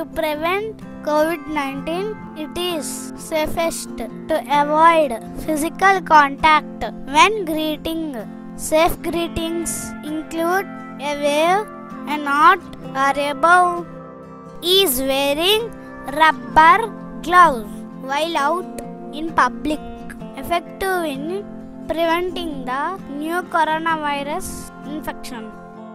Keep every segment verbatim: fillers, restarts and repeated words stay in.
To prevent COVID nineteen, it is safest to avoid physical contact when greeting. Safe greetings include a wave, a nod, or a bow. Is wearing rubber gloves while out in public effective in preventing the new coronavirus infection?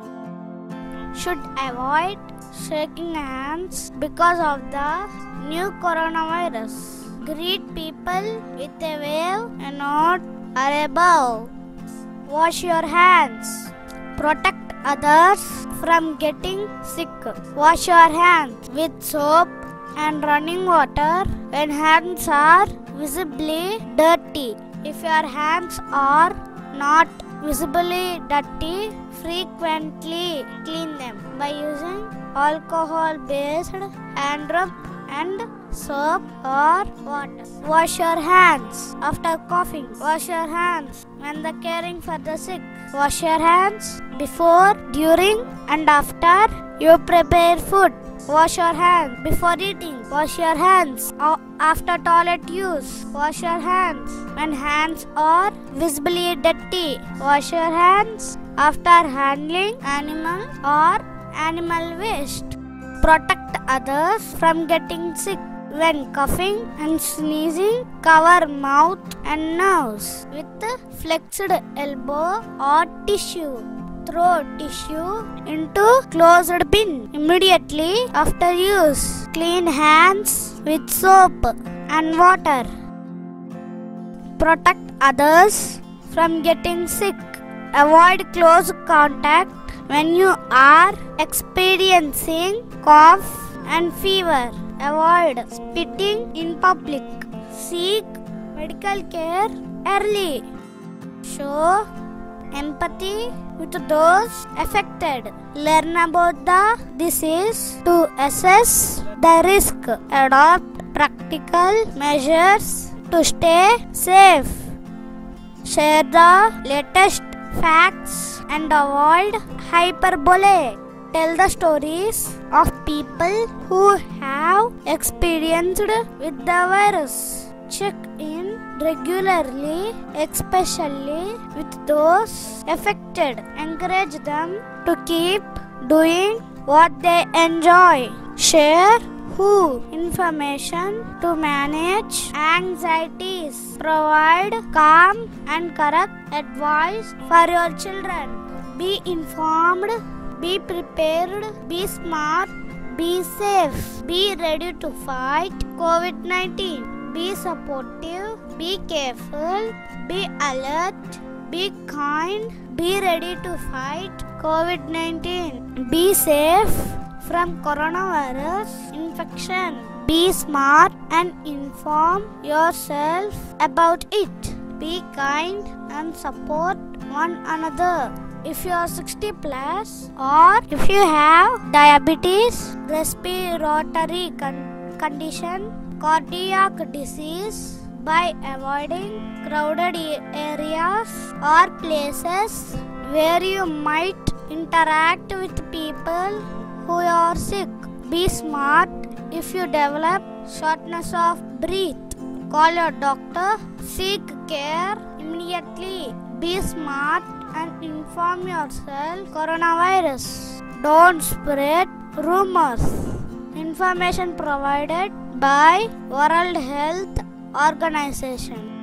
Should avoid shaking hands because of the new coronavirus. Greet people with a wave, a nod, or a bow. Wash your hands. Protect others from getting sick. Wash your hands with soap and running water when hands are visibly dirty. If your hands are not visibly dirty, frequently clean them by using alcohol-based hand rub and soap or water. Wash your hands after coughing. Wash your hands when the caring for the sick. Wash your hands before, during, and after you prepare food. Wash your hands before eating. Wash your hands after toilet use. Wash your hands when hands are visibly dirty. Wash your hands after handling animal or animal waste. Protect others from getting sick. When coughing and sneezing, cover mouth and nose with flexed elbow or tissue. Throw tissue into closed bin immediately after use. Clean hands with soap and water. Protect others from getting sick. Avoid close contact when you are experiencing cough and fever. Avoid spitting in public. Seek medical care early. Show empathy with those affected. Learn about the disease to assess the risk. Adopt practical measures to stay safe. Share the latest facts and avoid hyperbole. Tell the stories of people who have experienced with the virus. Check in regularly, especially with those affected. Encourage them to keep doing what they enjoy. Share who information to manage anxieties. Provide calm and correct advice for your children. Be informed, be prepared, be smart, be safe. Be ready to fight COVID nineteen. Be supportive, be careful, be alert, be kind, be ready to fight COVID nineteen. Be safe from coronavirus infection. Be smart and inform yourself about it. Be kind and support one another. If you are sixty plus or if you have diabetes, respiratory con- condition, cardiac disease, by avoiding crowded areas or places where you might interact with people who are sick. Be smart if you develop shortness of breath. Call your doctor. Seek care immediately. Be smart and inform yourself. Coronavirus. Don't spread rumors. Information provided by World Health Organization.